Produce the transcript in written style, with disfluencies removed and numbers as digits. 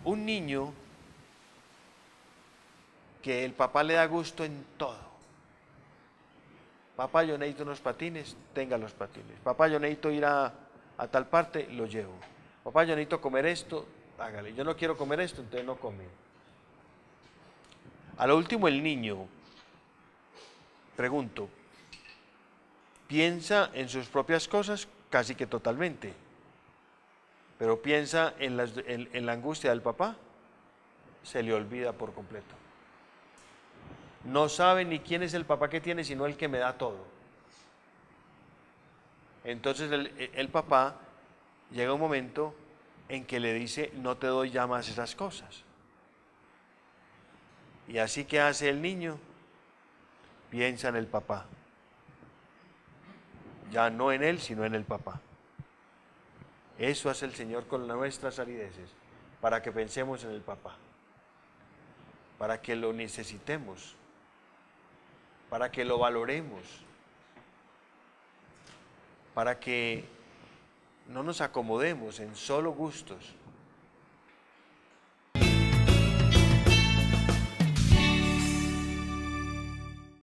Un niño que el papá le da gusto en todo. Papá, yo necesito unos patines, tenga los patines. Papá, yo necesito ir a tal parte, lo llevo. Papá, yo necesito comer esto, hágale. Yo no quiero comer esto, entonces no come. A lo último, el niño, pregunto, piensa en sus propias cosas casi que totalmente, pero piensa en la angustia del papá, se le olvida por completo. No sabe ni quién es el papá que tiene, sino el que me da todo. Entonces el papá llega un momento en que le dice, no te doy ya más esas cosas. Y así que hace el niño, piensa en el papá. Ya no en él, sino en el papá. Eso hace el Señor con nuestras arideces, para que pensemos en el papá, para que lo necesitemos, para que lo valoremos, para que no nos acomodemos en solo gustos,